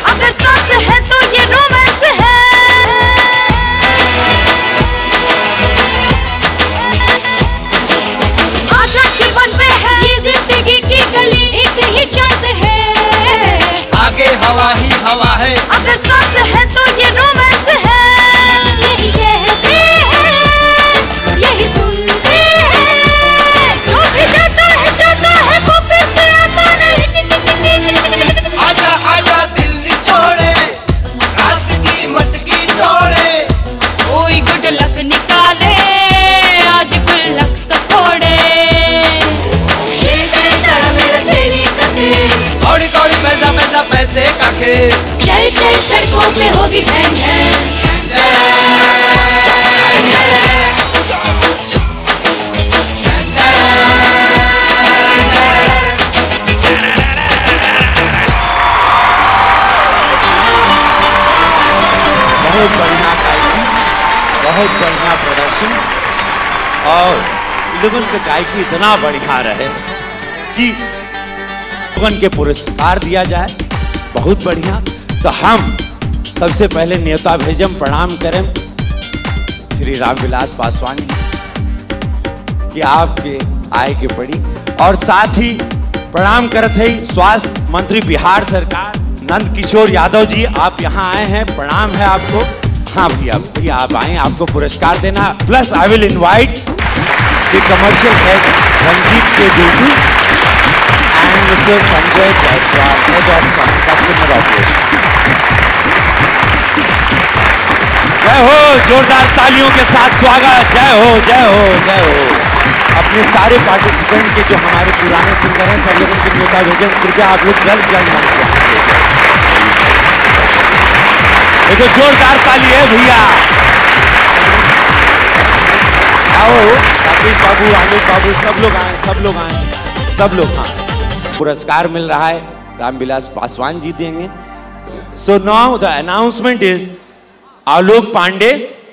अगर सांस है तो ये रोमांस है। आजा के वन पे है ये जिंदगी की गली, एक ही चांस है। आगे हवा ही हवा है, अगर सांस है तो ये रोमांस है। यही कहते हैं, यही सुनते हैं, जो भी जाता है जाता है वो फिर से आता नहीं। आजा आजा दिल निचोड़े, रात की मटकी तोड़े, कोई गुड लक निकाले, आज गुल्लक तो फोड़े। ये तेरा मेरा तेरी कते, कौड़ी कौड़ी पैसा पैसा पैसे का खेल। चल चल सड़कों पे होगी ठहन ठहन। बहुत बढ़िया गायकी, बहुत बढ़िया प्रदर्शन, और लोगों की गायकी इतना बढ़िया रहे कि लोगों के पुरस्कार दिया जाए। बहुत बढ़िया। तो हम सबसे पहले न्योता भेजम, प्रणाम करें श्री रामविलास पासवान जी कि आपके आय के पड़ी, और साथ ही प्रणाम करते ही स्वास्थ्य मंत्री बिहार सरकार नंद किशोर यादव जी, आप यहाँ आए हैं, प्रणाम है आपको। हाँ भैया भैया आप आए, आपको पुरस्कार देना। Plus I will invite the commercial head Ranjit K Dudu and mister Sanjay Jaiswal, head of customer operation. जय हो, जोरदार तालियों के साथ स्वागत। जय हो जय हो जय हो। अपने सारे पार्टिसिपेंट के जो हमारे पुराने सिंगर हैं सब लोगों की न्योता भेजन, कृपया आप लोग जल्द जल्द मंच पे आइए। ये तो जोरदार ताली है भैया। आओ राकेश बाबू, आमिर बाबू, सब लोग आए, सब लोग आए, सब लोग। हाँ, पुरस्कार मिल रहा है, रामविलास पासवान जी देंगे। So now the announcement is Alok Pandey.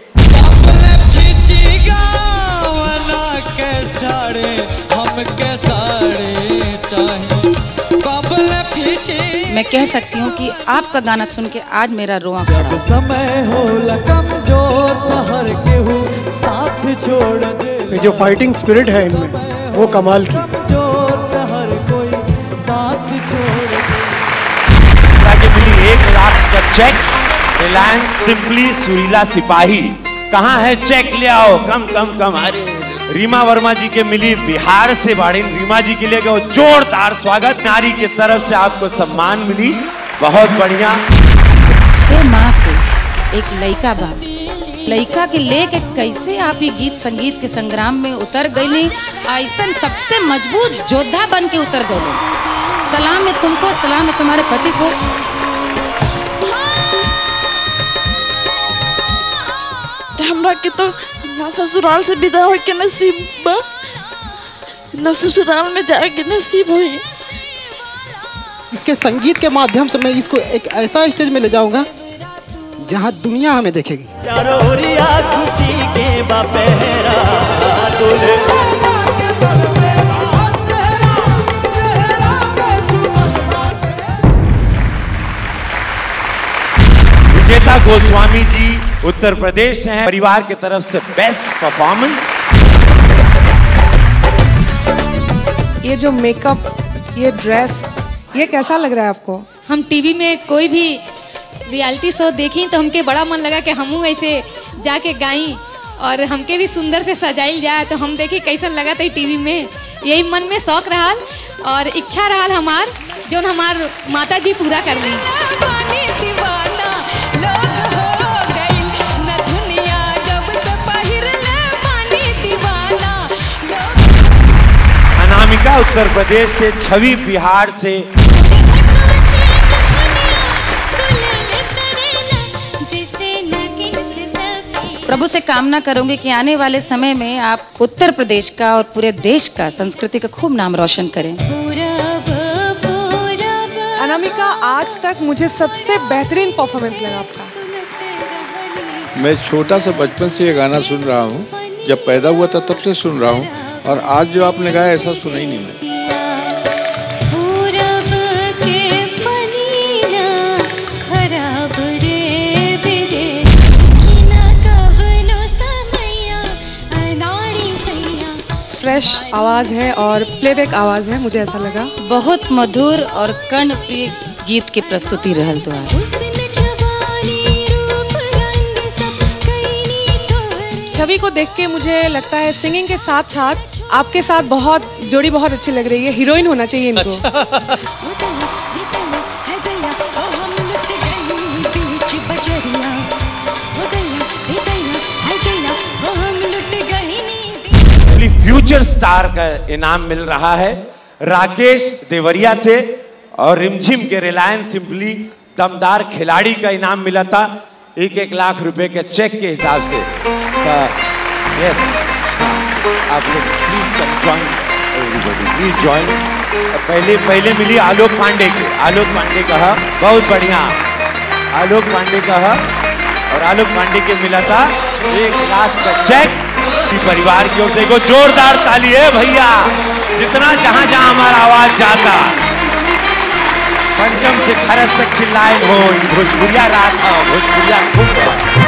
मैं कह सकती हूँ कि आपका गाना सुन के आज मेरा रोआ खड़ा। समय हो कमजोर पहर के हो साथ छोड़ दे। जो फाइटिंग स्पिरिट है इनमें वो कमाल की। कमजोर पहर कोई साथ छोड़ दे। मिली एक लाख का चेक, रिलायंस सिंपली सुरीला सिपाही। कहाँ है चेक, ले आओ। कम कम कम। अरे रीमा वर्मा जी के मिली बिहार से बाड़ी, रीमा जी के लिए जोरदार स्वागत। नारी की तरफ से आपको सम्मान मिली, बहुत बढ़िया। छह माह के एक लड़का बाप, लड़का के लेके कैसे आप ये गीत संगीत के संग्राम में उतर गई, ऐसा सबसे मजबूत योद्धा बन के उतर गए। सलाम है तुमको, सलाम है तुम्हारे पति को। हमरा के तो ना ससुराल से विदा हो के नसीब बा, ना ससुराल में जाए के नसीब होई। इसके संगीत के माध्यम से मैं इसको एक ऐसा स्टेज में ले जाऊंगा जहां दुनिया हमें देखेगी। चारों ओरिया खुशी के बापेरा दुल्हे। विजेता गोस्वामी जी उत्तर प्रदेश से हैं, परिवार की तरफ से बेस्ट परफॉर्मेंस। ये जो मेकअप, ये ड्रेस, ये कैसा लग रहा है आपको? हम टीवी में कोई भी रियलिटी शो देखी तो हमके बड़ा मन लगा कि हमू ऐसे जाके गाई और हमके भी सुंदर से सजाइल जाए, तो हम देखे कैसा लगा था टीवी में। यही मन में शौक रहा और इच्छा रहा हमार, जो हमार माता जी पूरा कर ली। अनामिका उत्तर प्रदेश से, छवि बिहार से। प्रभु से कामना करूंगी कि आने वाले समय में आप उत्तर प्रदेश का और पूरे देश का संस्कृति का खूब नाम रोशन करें। अनामिका, आज तक मुझे सबसे बेहतरीन परफॉर्मेंस लगा आपका। मैं छोटा सा बचपन से ये गाना सुन रहा हूँ, जब पैदा हुआ था तब से सुन रहा हूँ, और आज जो आपने गाया ऐसा सुना ही नहीं मैं। फ्रेश आवाज़ है और प्लेबैक आवाज़ है, मुझे ऐसा लगा। बहुत मधुर और कर्णप्रिय गीत की प्रस्तुति रहल द्वार। छवि को देख के मुझे लगता है सिंगिंग के साथ साथ आपके साथ बहुत जोड़ी बहुत अच्छी लग रही है। हीरोइन होना चाहिए इनको। अच्छा। फ्यूचर स्टार का इनाम मिल रहा है राकेश देवरिया से, और रिमझिम के रिलायंस सिंपली दमदार खिलाड़ी का इनाम मिला था एक एक लाख रुपए के चेक के हिसाब से। यस, आप लोग please come join, everybody please join. पहले पहले मिली आलोक पांडे के, आलोक पांडे कहा बहुत बढ़िया, आलोक पांडे कहा, और आलोक पांडे के मिला था एक लाख का चेक। परिवार की ओर से को जोरदार ताली है भैया, जितना जहां जहां हमारा आवाज जाता, पंचम से खरस तक चिल्लाए हो, भोजपुरिया रात हो, भोजपुरिया खूब।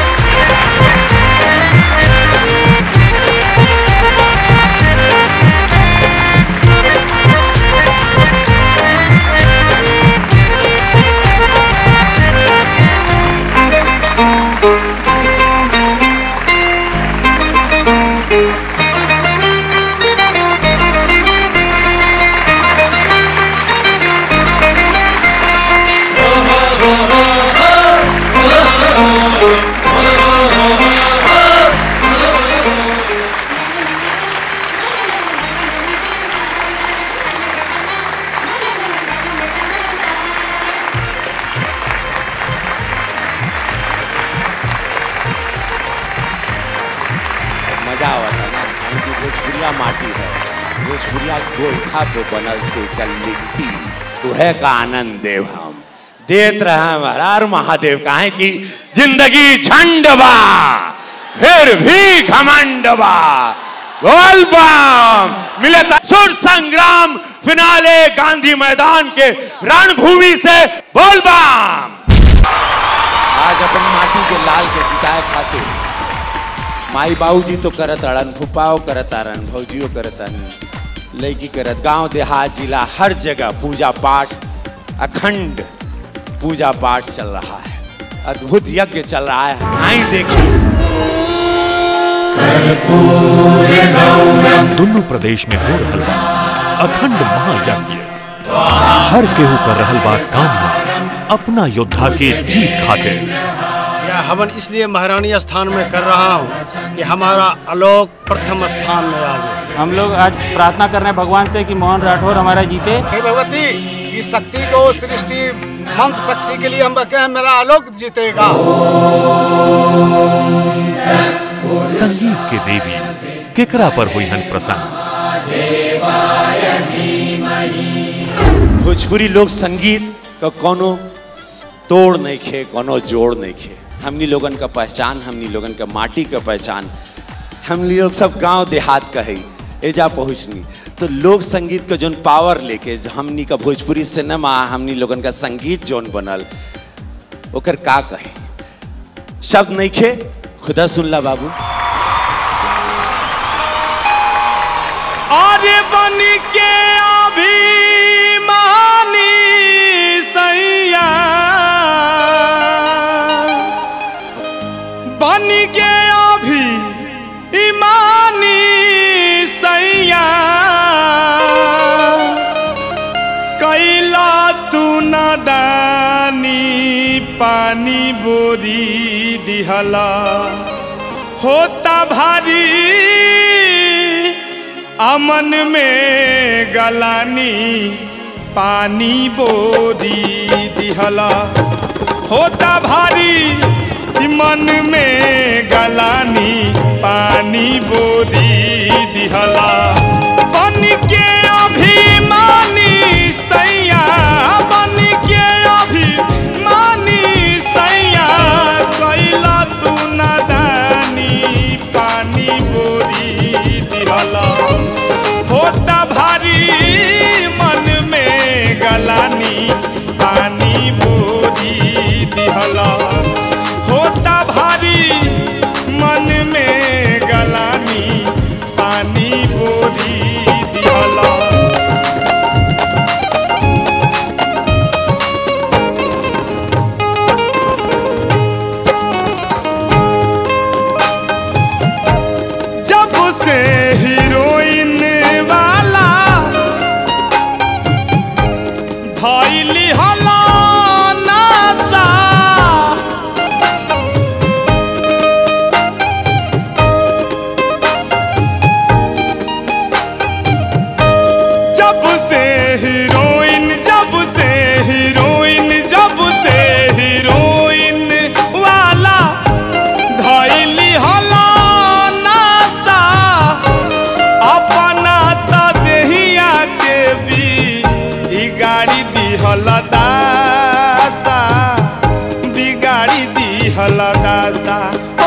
भोजपुरिया माटी है, भोजपुरिया गोइठा पे बनल से लिट्टी, तुहे का आनंद देव हम देत रहे हर महादेव। काहे की जिंदगी झंडबा फिर भी घमंडबा, बोल बम मिले सुर संग्राम फिनाले गांधी मैदान के रणभूमि से, बोल बम। आज अपन माटी के लाल के जिताए खातिर माई बाबूजी तो करत अड़न, फुपाओ करत अड़न, भौजियो करत अड़न, लड़की करत, गांव देहात जिला हर जगह पूजा पाठ, अखंड पूजा पाठ चल रहा है, अद्भुत यज्ञ चल रहा है। आई देखिए दोनों प्रदेश में हो रहल बा अखंड महायज्ञ, हर केहू कर रहल बा कामना अपना योद्धा के जीत खातिर। यह हवन इसलिए महारानी स्थान में कर रहा हूँ कि हमारा आलोक प्रथम स्थान में आ जाए। हम लोग आज प्रार्थना कर रहे हैं भगवान से कि मोहन राठौर हमारा जीते। हे भगवती, इस शक्ति को सृष्टि मंत्र शक्ति के लिए हम कहें मेरा आलोक जीतेगा। संगीत के देवी केकरा पर हुई हन प्रसन्न। भोजपुरी लोक संगीत का कोनो तोड़ नहीं खे, कोनो जोड़ नहीं खे। हमनी लोगन का पहचान, हमनी लोगन का माटी का पहचान, हमनी लोग सब गांव देहात का है एजा पहुँचनी। तो लोक संगीत का जोन पावर लेके हमनी का भोजपुरी सिनेमा, हमनी लोगन का संगीत जोन बनल, ओकर का कहे शब्द नहीं खे, खुदा सुन ला बाबू। अरे बन के अभिमानी सैया, बन के अभिमानी सैया, कैला तू नादानी पानी बोरी दिहला, होता भारी अमन में गलानी पानी बोरी दिहला, होता भारी मन में गलानी पानी बोरी दिहला। बन के अभिमानी सैया, बन के अभिमानी सैया, कैला तू नादानी पानी बोरी दिहला, होता भारी मन में गलानी पानी बोरी दिहला, होता भारी मन में गलानी पानी बोरी दिहला दादा ओ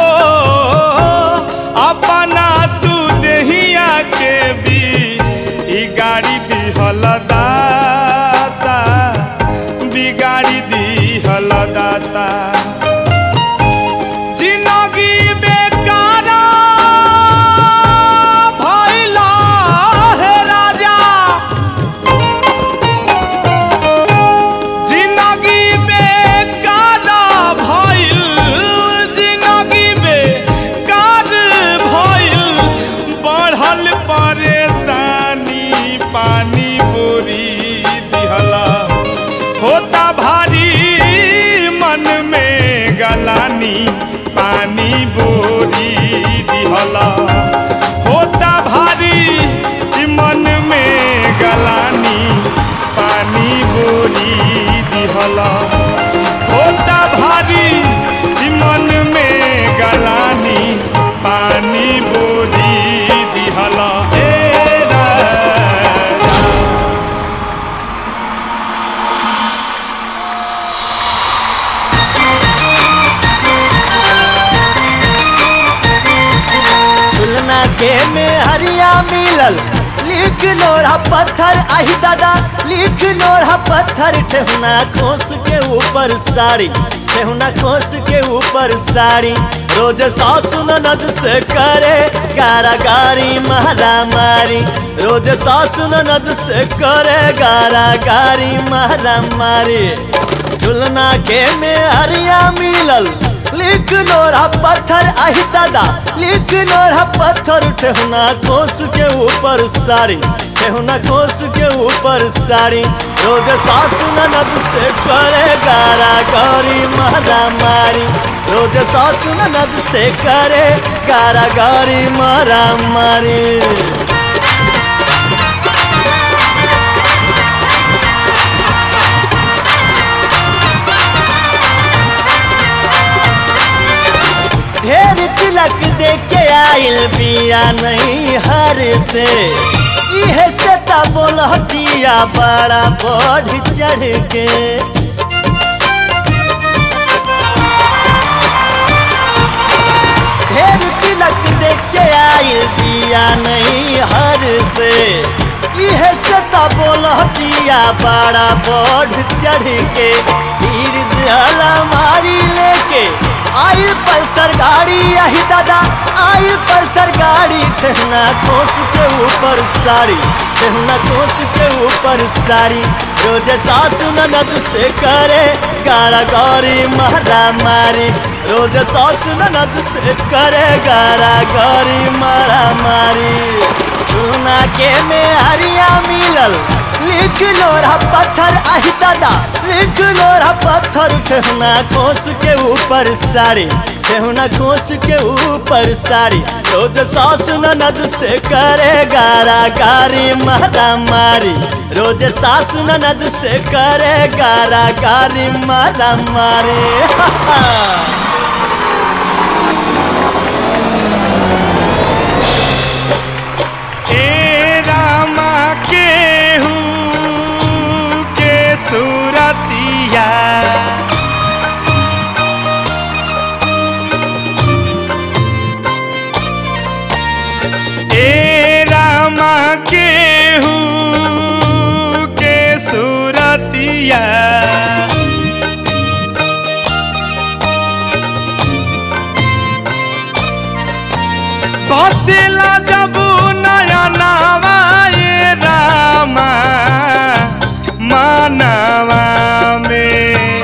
अपना तू देहिया के भी बिगाड़ी दिहला दासा बिगाड़ी दिहला दासा जिंदगी बेकारा भइला हे राजा जिंदगी बेकारा भइल जिंदगी बेकार भइल बढ़ल परेशानी पानी बोरी दिहला होता भारी मन में गलानी पानी बोरी दिहला होता भारी मन में गलानी पानी बोरी दिहला होता भारी मन में गलानी पानी बोरी दिहला ए राजा। झुलना के में हरिया मिलल लिख लोढ़ा पत्थर आही दादा लिख लोढ़ा पत्थर ठेहुना खोस के ऊपर साड़ी ठेहुना खोस के ऊपर साड़ी रोज सास ननद से करे गारागारी मारा मारी रोज सास ननद से करे गारागारी मारा मारी झुलना के में हरिया मिलल लिख लोढ़ा पत्थर आही दादा लिख लोढ़ा पत्थर ठेहुना खोस के ऊपर साड़ी ठेहुना खोस के ऊपर साड़ी रोज सास ननद से करे गारा गौरी मारा मारी रोज सास ननद से करे गारा गौरी मारा मारी ढेर तिलक दे के आइल बिया नहीं हर से इहे से ता बोलतिया बड़ा बढ़ चढ़ के ढेर तिलक दे के आइल बिया नहीं हर से इहे से ता बोलतिया बड़ा बढ़ चढ़ के धीर से मारी लेके आई पल्सर गाड़ी आही दादा आई पल्सर गाड़ी ठेहुना खोस के ऊपर साड़ी ठेहुना खोस के ऊपर साड़ी रोज सास ननद से करे गारा गौरी मारा मारी रोज सास ननद से करे गारा गौरी मारा मारी झुलना के में हरिया मिलल लिख लोढ़ा पत्थर आही दादा लिख लोढ़ा पत्थर ठेहुना खोस के ऊपर साड़ी ठेहुना खोस के ऊपर साड़ी रोज सास ननद से करे गारा गारी मारा मारी रोज सास ननद से करे गारा गारी मारा मारी ए रामा केहू के सूरतिया ए रामा केहू के सूरतिया बसेला जब नया नावा ए रामा मानवा में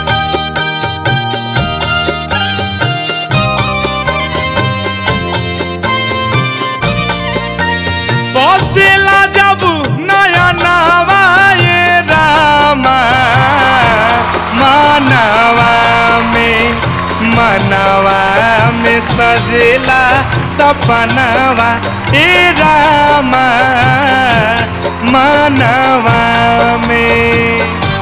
बसेला जब नया नावा ए रामा मानवा में मनवा में सजेला सपनवा ए रामा मनवा में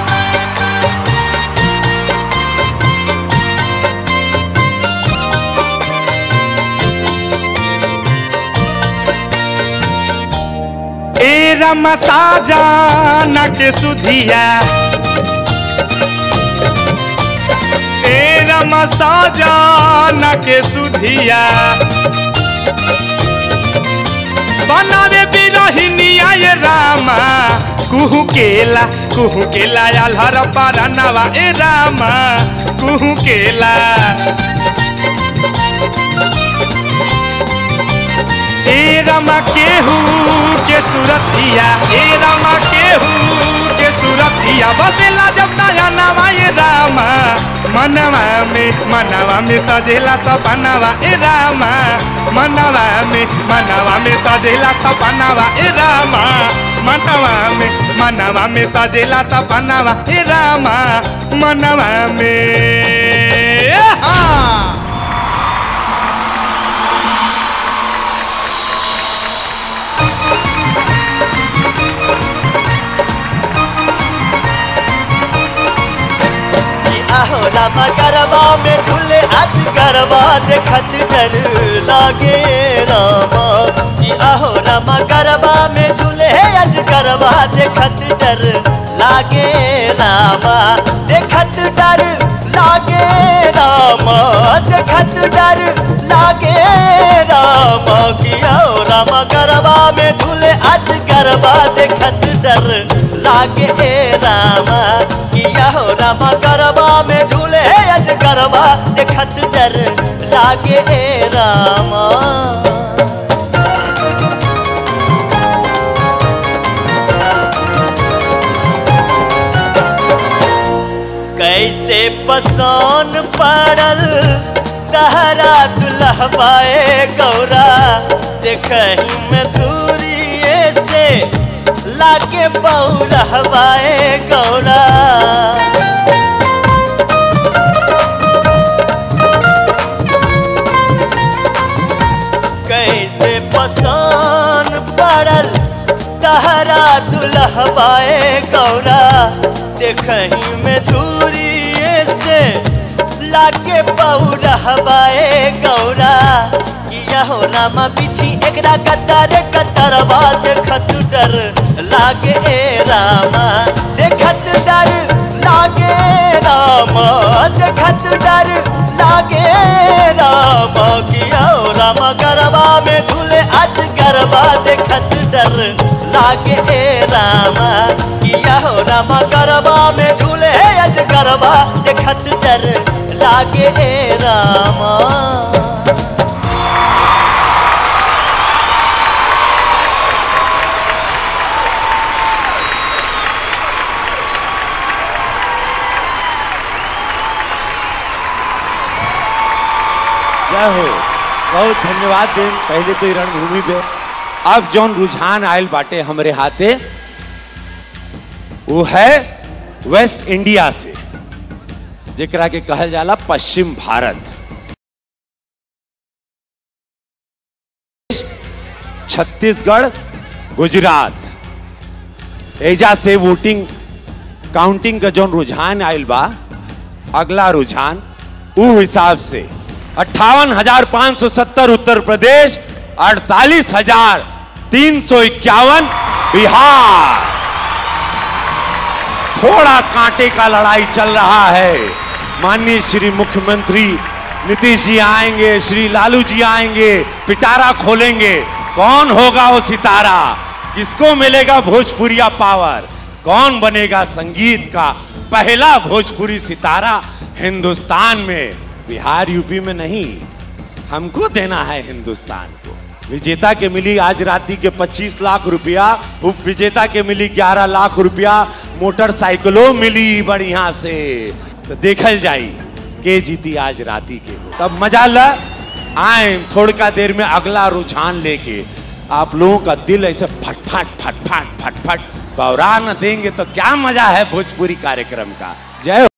ए रामा साजाना के सुधिया ए राम साजन के सुधिया बनावे बिरहिनिया ये रामा कुहू केला कुहू केला आल्हर पारनवा ए रामा कुहू केला ए रामा केहू के सुरतिया ए रामा केहू के सुरतिया बसेला जब नया नवा ये रामा मनवा में मनवा में सजेला सपनावा ए रामा मनवा में मनवा में सजेला सपनावा ए रामा मनवा में मनवा में सजेला सपनावा ए रामा मनवा में हाँ आहो रामा गरबा में झूले आज गरबा देखत डर लागे रामा जी आहो रामा गरबा में झूले आज गरबा देखत डर लागे रामा देखत डर लागे रामा देखत डर लागे रामा की आहो रामा गरबा में झूले आज गरबा देखत डर लागे रामा किया हो रामा गरबा में झूले अज गरबा देखत डर लागे ए रामा कैसे पसौन पड़ल तहरा दुल्हबाए गौरा देखही में दूरिए से लागे बहुरहबाए गौरा कैसे पसंद पड़ल तहरा दुल्हबाए गौरा देखही में दूरिए से लागे बहुरहबाए गौरा किया हो रामा बिछी एकरा कतारे कतरवा देखत डर लागे ए रामा देखत डर लागे रामा देखत डर लागे रामा किया हो रामा गरबा में झूले आज गरबा देखत डर लागे ए रामा किया हो रामा गरबा में झूले आज गरबा देखत डर लागे ए रामा जय हो बहुत धन्यवाद दें पहले तो रणभूमि पे अब जौन रुझान आयल बाटे हमरे हाथे वो है वेस्ट इंडिया से जेकरा के कहल जाला पश्चिम भारत छत्तीसगढ़ गुजरात एजा से वोटिंग काउंटिंग का जौन रुझान आयल बा अगला रुझान उ हिसाब से अट्ठावन हजार पांच सौ सत्तर उत्तर प्रदेश अड़तालीस हजार तीन सौ इक्यावन बिहार थोड़ा कांटे का लड़ाई चल रहा है माननीय श्री मुख्यमंत्री नीतीश जी आएंगे श्री लालू जी आएंगे पिटारा खोलेंगे कौन होगा वो सितारा किसको मिलेगा भोजपुरिया पावर कौन बनेगा संगीत का पहला भोजपुरी सितारा हिंदुस्तान में बिहार यूपी में नहीं हमको देना है हिंदुस्तान को विजेता के मिली आज राती के पच्चीस लाख रुपया उप विजेता के मिली ग्यारह लाख रुपया मोटरसाइकिलों मिली बढ़िया से तो देखल जाई के जीती आज राती के हो तब मजा ला आए थोड़ा देर में अगला रुझान लेके आप लोगों का दिल ऐसे फटफट फटफट फटफट बौरा न देंगे तो क्या मजा है भोजपुरी कार्यक्रम का जय